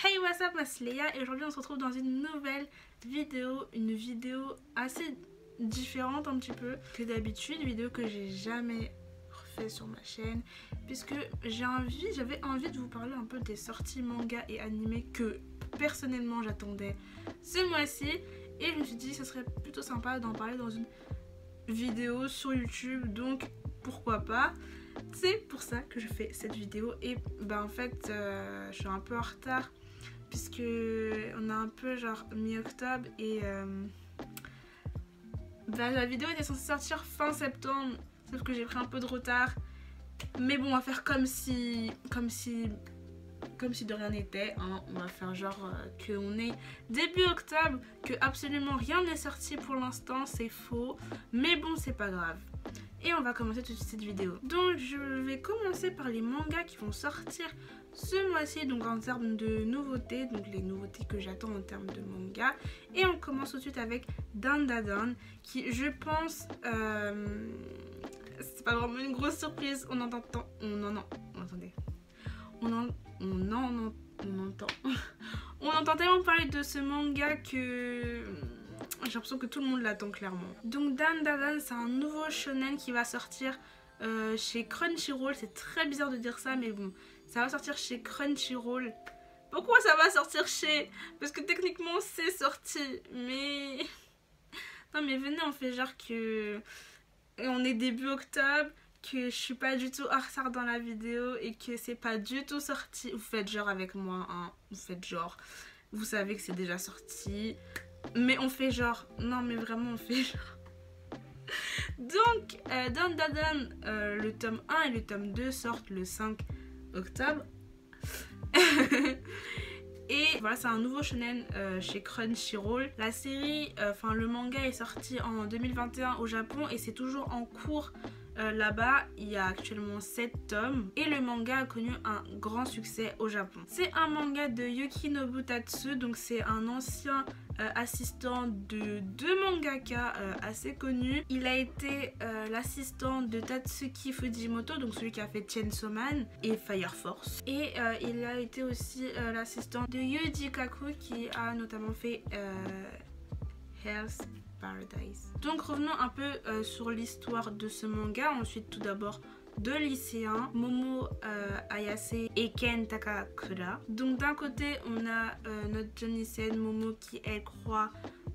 Hey, what's up, moi c'est Léa et aujourd'hui on se retrouve dans une nouvelle vidéo, une vidéo assez différente un petit peu que d'habitude, une vidéo que j'ai jamais refait sur ma chaîne puisque j'avais envie de vous parler un peu des sorties manga et animés que personnellement j'attendais ce mois-ci et je me suis dit que ce serait plutôt sympa d'en parler dans une vidéo sur YouTube, donc pourquoi pas. C'est pour ça que je fais cette vidéo et en fait je suis un peu en retard puisque on a un peu genre mi-octobre et la vidéo était censée sortir fin septembre, sauf que j'ai pris un peu de retard, mais bon, on va faire comme si de rien n'était, hein. On va faire genre qu'on est début octobre, que absolument rien n'est sorti pour l'instant, c'est faux, mais bon, c'est pas grave. Et on va commencer tout de suite cette vidéo. Donc je vais commencer par les mangas qui vont sortir ce mois-ci, donc en termes de nouveautés, donc les nouveautés que j'attends en termes de manga. Et on commence tout de suite avec Dandadan, qui je pense, c'est pas vraiment une grosse surprise, on entend tellement parler de ce manga que j'ai l'impression que tout le monde l'attend clairement. Donc Dandadan, c'est un nouveau shonen qui va sortir chez Crunchyroll. C'est très bizarre de dire ça, mais bon, ça va sortir chez Crunchyroll. Pourquoi ça va sortir chez? Parce que techniquement c'est sorti, mais non, mais venez, on fait genre que on est début octobre, que je suis pas du tout en retard dans la vidéo et que c'est pas du tout sorti. Vous faites genre avec moi, hein. Vous faites genre, vous savez que c'est déjà sorti, mais on fait genre, non mais vraiment on fait genre. Donc Dandadan, le tome 1 et le tome 2 sortent le 5 octobre. Et voilà, c'est un nouveau shonen chez Crunchyroll. La série, le manga est sorti en 2021 au Japon et c'est toujours en cours là-bas. Il y a actuellement 7 tomes et le manga a connu un grand succès au Japon. C'est un manga de Yukinobu Tatsu, donc c'est un ancien assistant de deux mangaka assez connus. Il a été l'assistant de Tatsuki Fujimoto, donc celui qui a fait Chainsaw Man et Fire Force. Et il a été aussi l'assistant de Yuji Kaku qui a notamment fait Hell's Paradise. Donc revenons un peu sur l'histoire de ce manga. Ensuite, tout d'abord, deux lycéens, Momo Ayase et Ken Takakura. Donc d'un côté on a notre jeune lycéenne Momo qui elle croit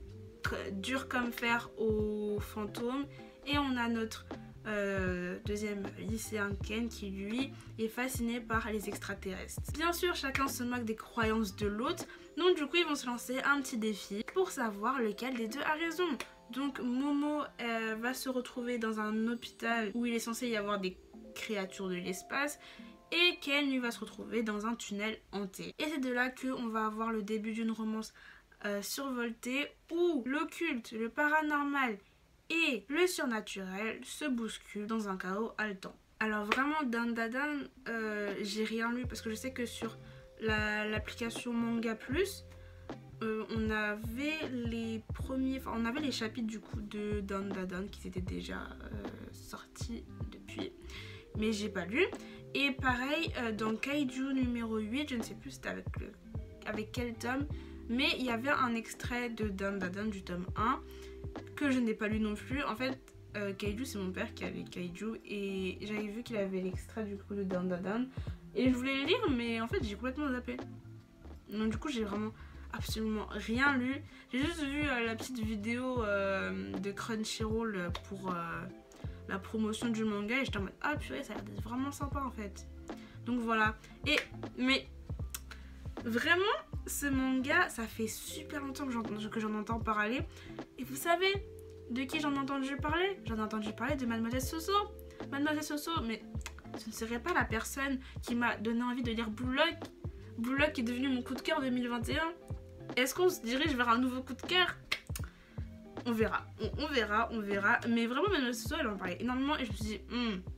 dur comme fer aux fantômes, et on a notre deuxième lycéen Ken qui lui est fasciné par les extraterrestres. Bien sûr, chacun se moque des croyances de l'autre, donc du coup ils vont se lancer un petit défi pour savoir lequel des deux a raison. Donc Momo va se retrouver dans un hôpital où il est censé y avoir des créatures de l'espace, et Ken lui va se retrouver dans un tunnel hanté. Et c'est de là qu'on va avoir le début d'une romance survoltée où l'occulte, le paranormal et le surnaturel se bousculent dans un chaos haletant. Alors vraiment Dandadan, j'ai rien lu parce que je sais que sur l'application Manga Plus, on avait les chapitres du coup de Dandadan qui étaient déjà sortis depuis, mais j'ai pas lu. Et pareil dans Kaiju numéro 8, je ne sais plus c'était avec quel tome, mais il y avait un extrait de Dandadan du tome 1 que je n'ai pas lu non plus. En fait Kaiju, c'est mon père qui avait Kaiju et j'avais vu qu'il avait l'extrait du coup de Dandadan et je voulais le lire, mais en fait j'ai complètement zappé. Donc du coup j'ai vraiment absolument rien lu. J'ai juste vu la petite vidéo de Crunchyroll pour la promotion du manga et j'étais en mode ah purée, ça a l'air d'être vraiment sympa en fait. Donc voilà. Mais vraiment ce manga, ça fait super longtemps que j'en entends parler. Et vous savez de qui j'en ai entendu parler? J'en ai entendu parler de Mademoiselle Soso. Mademoiselle Soso, mais ce ne serait pas la personne qui m'a donné envie de lire Blue Lock. Blue Lock est devenu mon coup de cœur 2021. Est-ce qu'on se dirige vers un nouveau coup de cœur? On verra, on verra. Mais vraiment, Mademoiselle Soso, elle en parlait énormément et je me suis dit,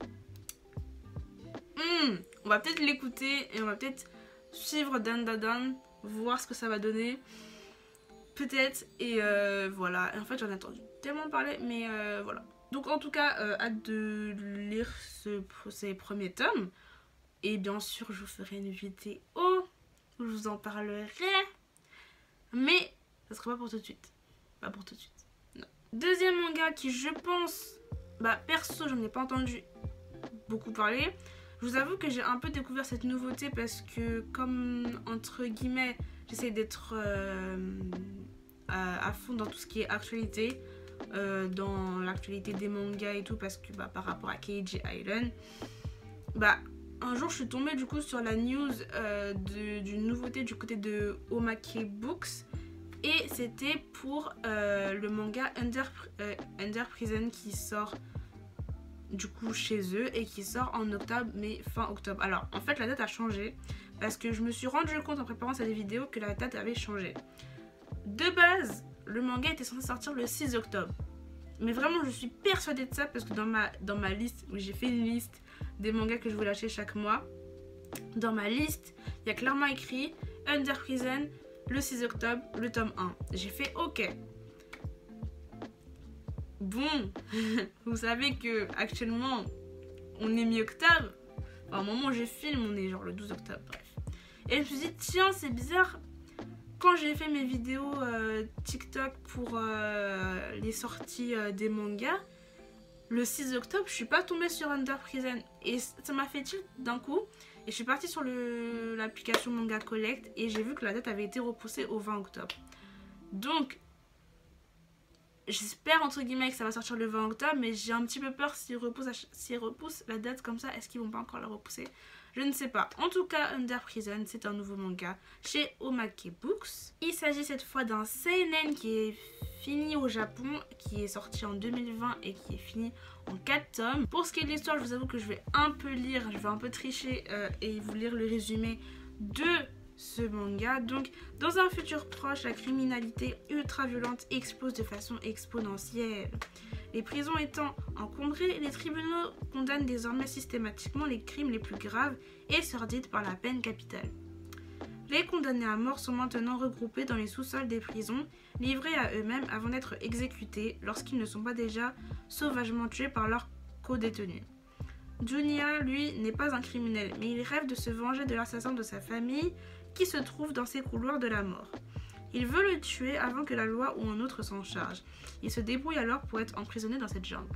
on va peut-être l'écouter et on va peut-être suivre Dandadan, voir ce que ça va donner. Peut-être, et voilà. Et en fait, j'en ai entendu tellement parler, mais voilà. Donc en tout cas, hâte de lire ces premiers tomes. Et bien sûr, je vous ferai une vidéo où je vous en parlerai. Mais ça sera pas pour tout de suite. Pas pour tout de suite. Non. Deuxième manga qui, je pense, perso, j'en ai pas entendu beaucoup parler. Je vous avoue que j'ai un peu découvert cette nouveauté parce que, comme entre guillemets, j'essaie d'être à fond dans tout ce qui est actualité, dans l'actualité des mangas et tout, parce que par rapport à KG Island, un jour je suis tombée du coup sur la news d'une nouveauté du côté de Omake Books. Et c'était pour le manga Under Prison qui sort du coup chez eux et qui sort en octobre, mais fin octobre. Alors en fait la date a changé parce que je me suis rendu compte en préparant cette vidéo que la date avait changé. De base, le manga était censé sortir le 6 octobre. Mais vraiment je suis persuadée de ça parce que dans ma liste, où j'ai fait une liste des mangas que je voulais acheter chaque mois, dans ma liste, il y a clairement écrit Under Prison le 6 octobre, le tome 1. J'ai fait OK. Bon, vous savez que actuellement on est mi-octobre. Enfin, au moment où je filme, on est genre le 12 octobre, bref. Et je me suis dit, tiens, c'est bizarre. Quand j'ai fait mes vidéos TikTok pour les sorties des mangas, le 6 octobre, je suis pas tombée sur Under Prison. Et ça m'a fait tilt d'un coup. Et je suis partie sur l'application Manga Collect et j'ai vu que la date avait été repoussée au 20 octobre. Donc, j'espère entre guillemets que ça va sortir le 20 octobre, mais j'ai un petit peu peur s'ils repoussent la date comme ça. Est-ce qu'ils vont pas encore la repousser? Je ne sais pas. En tout cas, Under Prison, c'est un nouveau manga chez Omake Books. Il s'agit cette fois d'un seinen qui est fini au Japon, qui est sorti en 2020 et qui est fini en 4 tomes. Pour ce qui est de l'histoire, je vous avoue que je vais un peu lire, je vais un peu tricher et vous lire le résumé de ce manga. Donc, dans un futur proche, la criminalité ultra violente explose de façon exponentielle. Les prisons étant encombrées, les tribunaux condamnent désormais systématiquement les crimes les plus graves et sordides par la peine capitale. Les condamnés à mort sont maintenant regroupés dans les sous-sols des prisons, livrés à eux-mêmes avant d'être exécutés lorsqu'ils ne sont pas déjà sauvagement tués par leurs co-détenus. Junya, lui, n'est pas un criminel, mais il rêve de se venger de l'assassin de sa famille qui se trouve dans ces couloirs de la mort. Il veut le tuer avant que la loi ou un autre s'en charge. Il se débrouille alors pour être emprisonné dans cette jungle.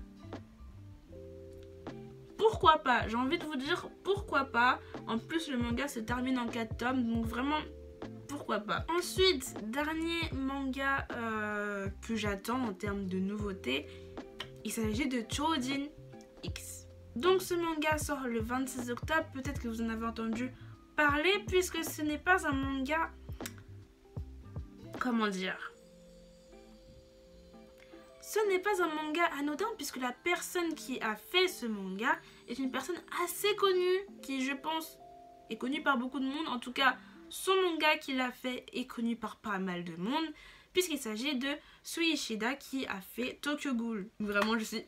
Pourquoi pas? J'ai envie de vous dire pourquoi pas. En plus, le manga se termine en 4 tomes, donc vraiment, pourquoi pas. Ensuite, dernier manga que j'attends en termes de nouveautés, il s'agit de Choujin X. Donc ce manga sort le 26 octobre, peut-être que vous en avez entendu parler, puisque ce n'est pas un manga... Comment dire? Ce n'est pas un manga anodin puisque la personne qui a fait ce manga est une personne assez connue qui, je pense, est connue par beaucoup de monde. En tout cas, son manga qu'il a fait est connu par pas mal de monde puisqu'il s'agit de Sui Ishida qui a fait Tokyo Ghoul. Vraiment, je suis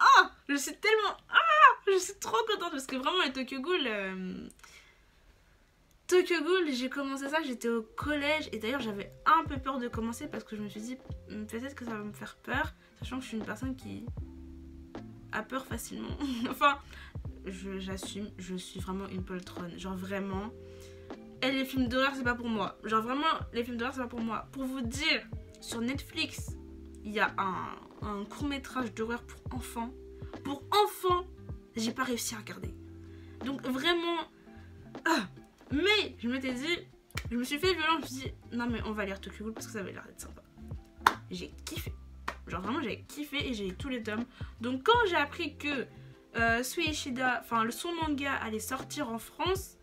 trop contente parce que vraiment les Tokyo Ghoul, j'ai commencé ça, j'étais au collège et d'ailleurs j'avais un peu peur de commencer parce que je me suis dit peut-être que ça va me faire peur, sachant que je suis une personne qui a peur facilement. Enfin, j'assume, je suis vraiment une poltronne, genre vraiment. Et les films d'horreur c'est pas pour moi, genre vraiment les films d'horreur c'est pas pour moi. Pour vous dire, sur Netflix, il y a un court-métrage d'horreur pour enfants. Pour enfants, j'ai pas réussi à regarder. Donc vraiment... Mais je m'étais dit, je me suis fait violent, je me suis dit, non mais on va lire Tokyo Ghoul parce que ça avait l'air d'être sympa. J'ai kiffé. Genre vraiment j'ai kiffé et j'ai eu tous les tomes. Donc quand j'ai appris que Sui Ishida, enfin son manga allait sortir en France,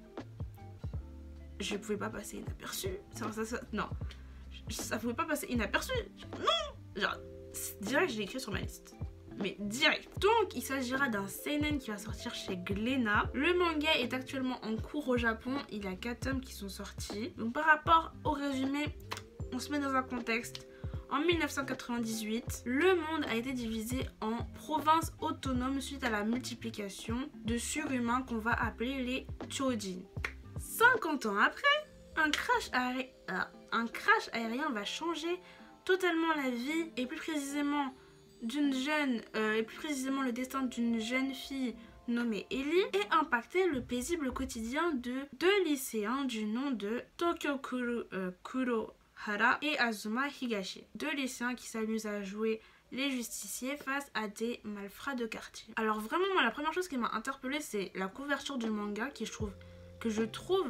je pouvais pas passer inaperçu. Non, ça pouvait pas passer inaperçu. Non, genre direct je l'ai écrit sur ma liste. Mais direct. Donc il s'agira d'un seinen qui va sortir chez Glénat. Le manga est actuellement en cours au Japon. Il y a 4 tomes qui sont sortis. Donc par rapport au résumé, on se met dans un contexte. En 1998, le monde a été divisé en provinces autonomes suite à la multiplication de surhumains qu'on va appeler les Choujin. 50 ans après, un crash aérien va changer totalement la vie et plus précisément le destin d'une jeune fille nommé Eli, et impacté le paisible quotidien de deux lycéens du nom de Tokyo Kurohara et Azuma Higashi. Deux lycéens qui s'amusent à jouer les justiciers face à des malfrats de quartier. Alors vraiment, moi, la première chose qui m'a interpellée, c'est la couverture du manga que je trouve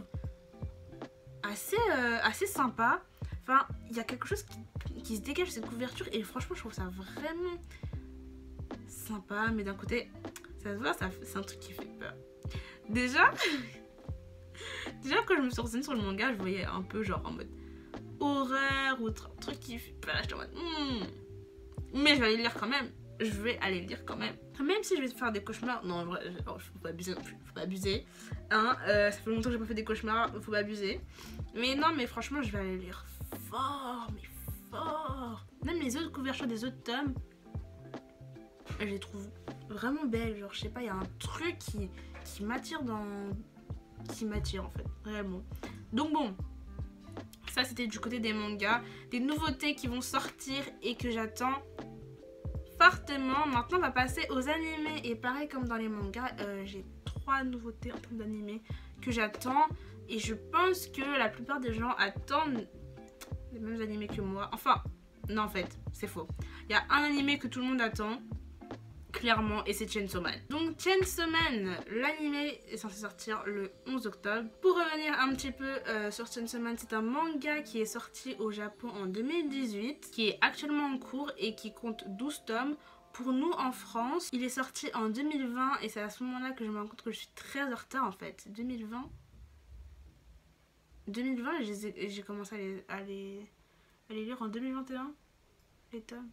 assez sympa. Enfin, il y a quelque chose qui se dégage de cette couverture et franchement, je trouve ça vraiment sympa. Mais d'un côté, ça se voit, c'est un truc qui fait peur. Déjà, quand je me suis renseignée sur le manga, je voyais un peu genre en mode horreur ou un truc qui fait peur. J'étais en mode mais je vais aller le lire quand même. Je vais aller le lire quand même. Même si je vais faire des cauchemars. Non, en vrai, faut pas abuser non plus. Faut pas abuser. Hein, ça fait longtemps que j'ai pas fait des cauchemars. Faut pas abuser. Mais non, mais franchement, je vais aller le lire fort. Mais fort. Même les autres couvertures des autres tomes, je les trouve vraiment belles. Genre, je sais pas, il y a un truc qui m'attire qui m'attire en fait. Réellement. Donc bon. Ça, c'était du côté des mangas. Des nouveautés qui vont sortir et que j'attends fortement. Maintenant, on va passer aux animés. Et pareil comme dans les mangas, j'ai 3 nouveautés en termes d'animés que j'attends. Et je pense que la plupart des gens attendent les mêmes animés que moi. Enfin, non, en fait, c'est faux. Il y a un animé que tout le monde attend, clairement, et c'est Chainsaw Man. Donc Chainsaw Man, l'animé est censé sortir le 11 octobre. Pour revenir un petit peu sur Chainsaw Man, c'est un manga qui est sorti au Japon en 2018, qui est actuellement en cours et qui compte 12 tomes. Pour nous en France, il est sorti en 2020 et c'est à ce moment-là que je me rends compte que je suis très en retard en fait. 2020 j'ai commencé à les lire en 2021, les tomes.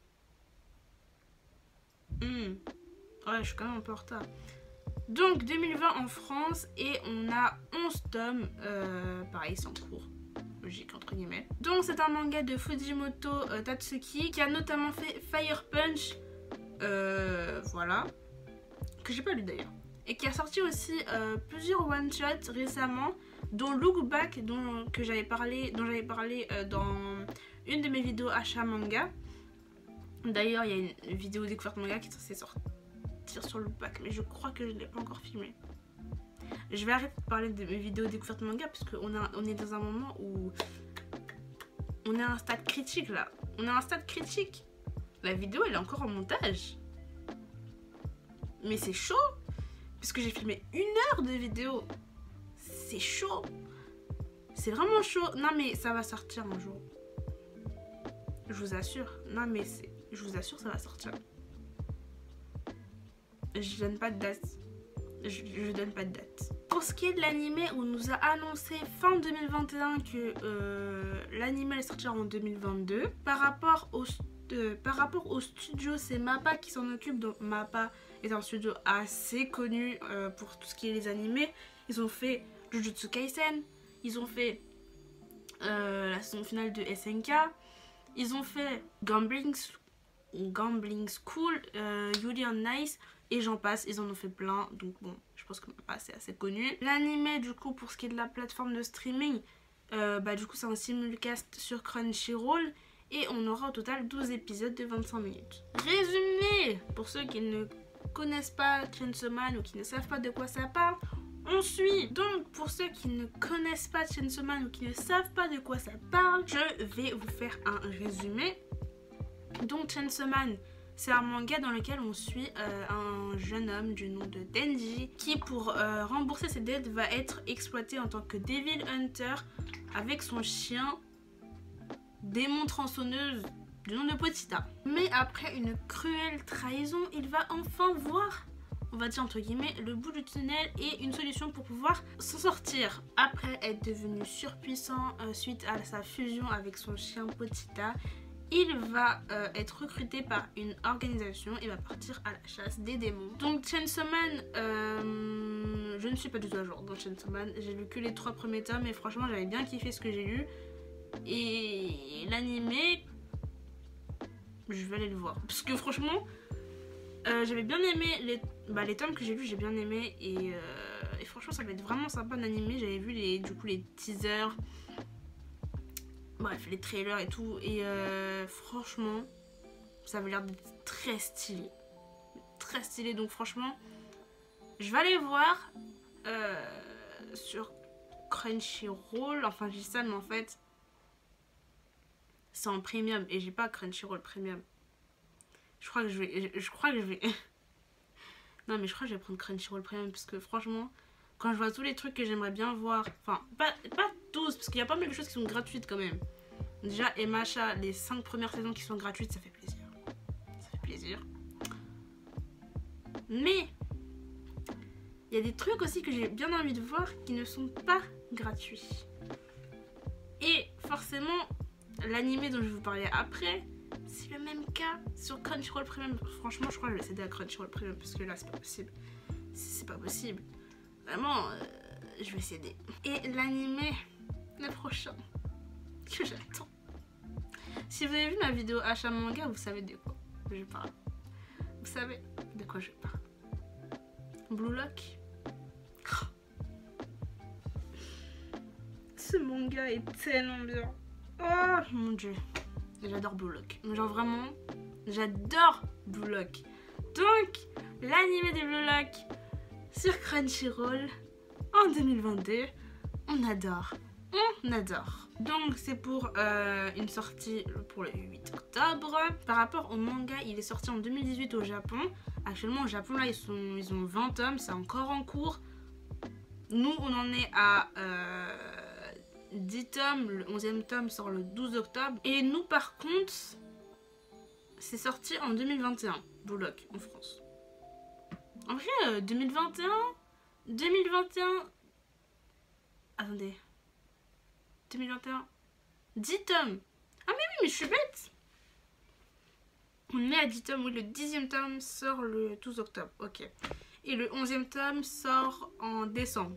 Ouais, je suis quand même un peu en retard. Donc 2020 en France et on a 11 tomes. Pareil, c'est en cours. Logique entre guillemets. Donc c'est un manga de Fujimoto Tatsuki qui a notamment fait Fire Punch. Voilà. Que j'ai pas lu d'ailleurs. Et qui a sorti aussi plusieurs one-shots récemment, dont Look Back, dont j'avais parlé dans une de mes vidéos achat manga. D'ailleurs, il y a une vidéo découverte manga qui est censée sortir sur le pack, mais je crois que je ne l'ai pas encore filmé. Je vais arrêter de parler de mes vidéos découverte manga parce qu'on est dans un moment où on est à un stade critique là. On est à un stade critique. La vidéo elle est encore en montage. Mais c'est chaud parce que j'ai filmé 1 heure de vidéo. C'est chaud. C'est vraiment chaud. Non mais ça va sortir un jour. Je vous assure. Non mais je vous assure ça va sortir. Je donne pas de date. Je donne pas de date. Pour ce qui est de l'animé, on nous a annoncé fin 2021 que l'animé allait sortir en 2022. Par rapport au studio, c'est MAPPA qui s'en occupe. Donc MAPPA est un studio assez connu pour tout ce qui est les animés. Ils ont fait Jujutsu Kaisen, ils ont fait la saison finale de SNK, ils ont fait Gambling School, Yuri on Ice, et j'en passe, ils en ont fait plein, donc bon, je pense que MAPPA c'est assez connu. L'animé du coup, pour ce qui est de la plateforme de streaming, du coup c'est un simulcast sur Crunchyroll, et on aura au total 12 épisodes de 25 minutes. Résumé, pour ceux qui ne connaissent pas Chainsaw Man ou qui ne savent pas de quoi ça parle, on suit. Donc pour ceux qui ne connaissent pas Chainsaw Man ou qui ne savent pas de quoi ça parle, je vais vous faire un résumé. Donc Chainsaw Man, c'est un manga dans lequel on suit un jeune homme du nom de Denji qui, pour rembourser ses dettes, va être exploité en tant que Devil Hunter avec son chien démon tronçonneuse du nom de Potita. Mais après une cruelle trahison, il va enfin voir, on va dire entre guillemets, le bout du tunnel et une solution pour pouvoir s'en sortir. Après être devenu surpuissant suite à sa fusion avec son chien Potita, il va être recruté par une organisation et va partir à la chasse des démons. Donc Chainsaw Man, je ne suis pas du tout à jour dans Chainsaw Man. J'ai lu que les 3 premiers tomes et franchement j'avais bien kiffé ce que j'ai lu. Et l'animé, je vais aller le voir. Parce que franchement, j'avais bien aimé les tomes que j'ai lus, j'ai bien aimé. Et franchement ça va être vraiment sympa d'animer. J'avais vu les teasers. Bref, les trailers et tout. Et franchement, ça avait l'air d'être très stylé. Très stylé. Donc franchement, Je vais aller voir sur Crunchyroll. Enfin, je dis ça, mais en fait, c'est en premium et j'ai pas Crunchyroll premium. Je crois que je vais. Non, mais je crois que je vais prendre Crunchyroll premium parce que franchement, quand je vois tous les trucs que j'aimerais bien voir, enfin, pas tous, parce qu'il y a pas mal de choses qui sont gratuites quand même. Déjà, MHA, les 5 premières saisons qui sont gratuites, ça fait plaisir. Ça fait plaisir. Mais il y a des trucs aussi que j'ai bien envie de voir qui ne sont pas gratuits. Et forcément, l'animé dont je vais vous parler après, c'est le même cas sur Crunchyroll Premium. Franchement, je crois que je vais céder à Crunchyroll Premium parce que là, c'est pas possible. C'est pas possible. Vraiment, je vais céder. Et l'animé, le prochain, que j'attends. Si vous avez vu ma vidéo achat manga, vous savez de quoi je parle. Vous savez de quoi je parle. Blue Lock. Ce manga est tellement bien. Oh mon dieu. J'adore Blue Lock. Genre vraiment, j'adore Blue Lock. Donc, l'animé des Blue Lock sur Crunchyroll en 2022. On adore. On adore. Donc, c'est pour une sortie pour le 8 octobre. Par rapport au manga, il est sorti en 2018 au Japon. Actuellement, au Japon, là, ils ont 20 tomes. C'est encore en cours. Nous, on en est à 10 tomes. Le 11e tome sort le 12 octobre. Et nous, par contre, c'est sorti en 2021. Blue Lock, en France. En vrai, 2021... Attendez. 2021. 10 tomes. Ah mais oui, mais je suis bête. On est à 10 tomes. Oui, le 10e tome sort le 12 octobre. Ok. Et le 11e tome sort en décembre.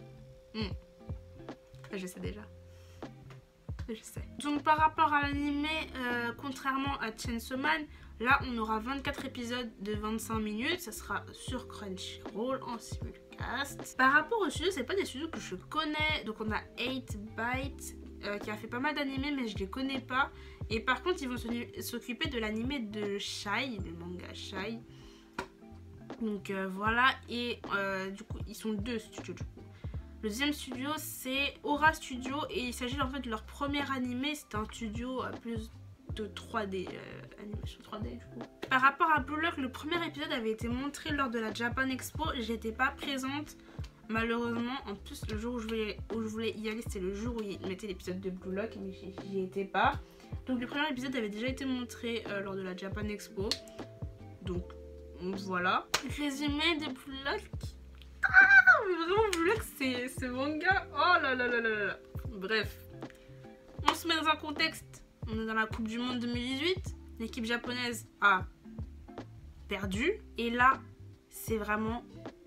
Je sais déjà. Je sais. Donc par rapport à l'animé, contrairement à Chainsaw Man, là on aura 24 épisodes de 25 minutes. Ça sera sur Crunchyroll en simulcast. Par rapport aux studios, c'est pas des studios que je connais. Donc on a 8byte qui a fait pas mal d'animés, mais je les connais pas. Et par contre, ils vont s'occuper de l'animé de Shai, le manga Shai. Donc voilà. Et du coup, ils sont 2 studios du coup. Le deuxième studio, c'est Aura Studio. Et il s'agit en fait de leur premier animé. C'est un studio à plus de 3D, animation 3D du coup. Par rapport à Blue Lock, le premier épisode avait été montré lors de la Japan Expo. J'étais pas présente malheureusement. En plus, le jour où je voulais y aller, c'était le jour où ils mettaient l'épisode de Blue Lock, mais j'y étais pas. Donc le premier épisode avait déjà été montré lors de la Japan Expo. Donc voilà. Résumé de Blue Lock. Ah, vraiment Blue Lock, c'est ce manga. Oh là là là là là. Bref. On se met dans un contexte. On est dans la Coupe du Monde 2018. L'équipe japonaise a perdu. Et là, c'est vraiment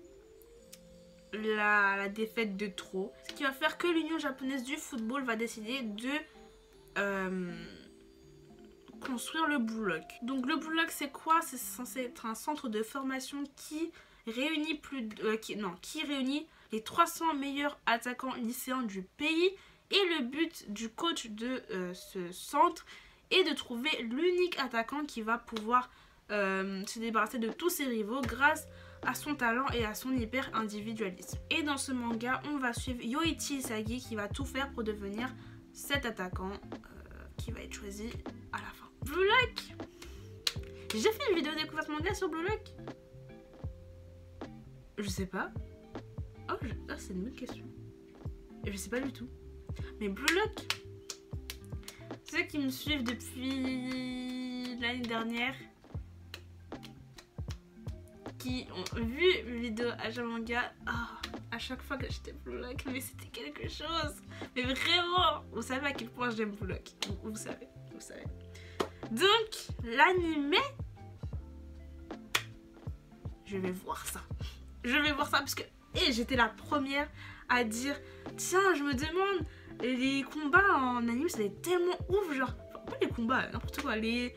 la défaite de trop. Ce qui va faire que l'Union japonaise du football va décider de construire le Blue Lock. Donc le Blue Lock, c'est quoi? C'est censé être un centre de formation qui réunit qui réunit les 300 meilleurs attaquants lycéens du pays. Et le but du coach de ce centre est de trouver l'unique attaquant qui va pouvoir se débarrasser de tous ses rivaux grâce à son talent et à son hyper individualisme. Et dans ce manga, on va suivre Yoichi Isagi qui va tout faire pour devenir cet attaquant qui va être choisi à la fin. Blue Lock. J'ai déjà fait une vidéo découverte manga sur Blue Lock? Je sais pas. Oh, c'est une bonne question. Je sais pas du tout. Mais Blue Lock, ceux qui me suivent depuis l'année dernière, qui ont vu mes vidéos achat manga, à chaque fois que j'étais Blue Lock, mais c'était quelque chose. Mais vraiment, vous savez à quel point j'aime Blue Lock. Vous savez. Donc, l'animé, je vais voir ça. Parce que j'étais la première à dire, tiens, je me demande, les combats en anime, ça doit être tellement ouf, genre, pas les combats, n'importe quoi, les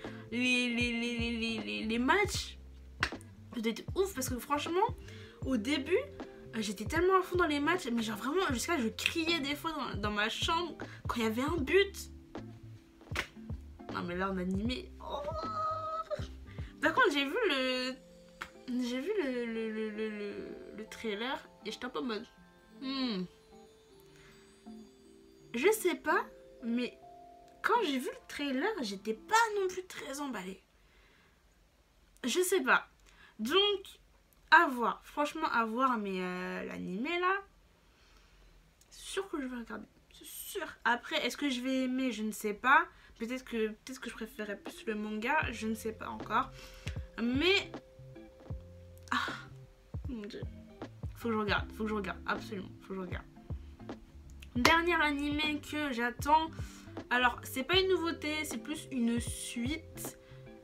matchs, ça doit être ouf, parce que franchement, au début, j'étais tellement à fond dans les matchs, mais genre vraiment, jusqu'à je criais des fois dans ma chambre quand il y avait un but. Non mais là, en animé, oh. Par contre, j'ai vu le trailer et j'étais un peu en mode je sais pas, mais quand j'ai vu le trailer, j'étais pas non plus très emballée. Je sais pas. Donc, à voir. Franchement, à voir. Mais l'animé là, c'est sûr que je vais regarder. C'est sûr. Après, est-ce que je vais aimer? Je ne sais pas. Peut-être que je préférerais plus le manga. Je ne sais pas encore. Mais... Ah, mon Dieu. Faut que je regarde. Faut que je regarde. Absolument. Faut que je regarde. Dernier animé que j'attends. Alors, c'est pas une nouveauté. C'est plus une suite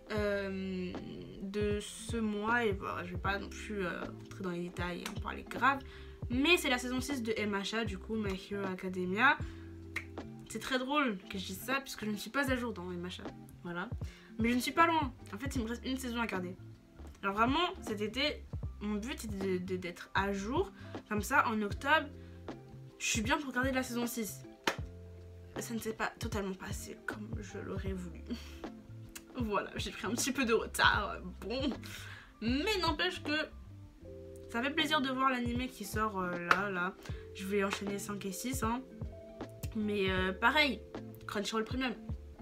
de ce mois. Et bon, je vais pas non plus rentrer dans les détails et en parler grave. Mais c'est la saison 6 de MHA, du coup, My Hero Academia. C'est très drôle que je dise ça, puisque je ne suis pas à jour dans MHA. Voilà. Mais je ne suis pas loin. En fait, il me reste une saison à regarder. Alors vraiment, cet été, mon but était d'être à jour. Comme ça, en octobre, je suis bien pour regarder la saison 6. Ça ne s'est pas totalement passé comme je l'aurais voulu. Voilà, j'ai pris un petit peu de retard. Bon. Mais n'empêche que ça fait plaisir de voir l'animé qui sort là. Je vais enchaîner 5 et 6. Hein. Mais pareil, Crunchyroll Premium.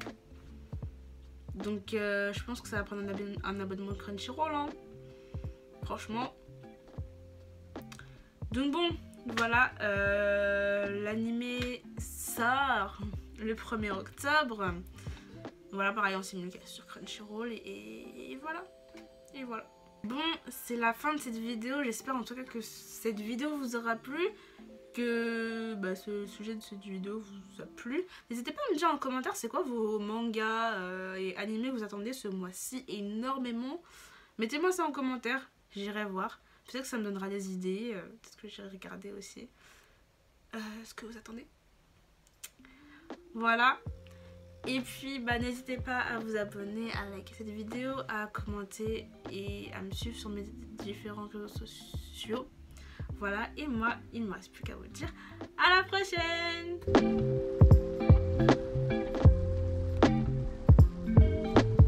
Donc je pense que ça va prendre un abonnement de Crunchyroll. Hein. Franchement. Donc bon, voilà. L'animé sort le 1er octobre. Voilà, pareil en simulcast sur Crunchyroll. Et voilà. Et voilà. Bon, c'est la fin de cette vidéo. J'espère en tout cas que cette vidéo vous aura plu. Que ce sujet de cette vidéo vous a plu. N'hésitez pas à me dire en commentaire c'est quoi vos mangas et animés que vous attendez ce mois-ci énormément. Mettez-moi ça en commentaire, j'irai voir. Peut-être que ça me donnera des idées, peut-être que j'irai regarder aussi ce que vous attendez. Voilà. Et puis n'hésitez pas à vous abonner, à liker cette vidéo, à commenter et à me suivre sur mes différents réseaux sociaux. Voilà, et moi, il ne me reste plus qu'à vous dire à la prochaine!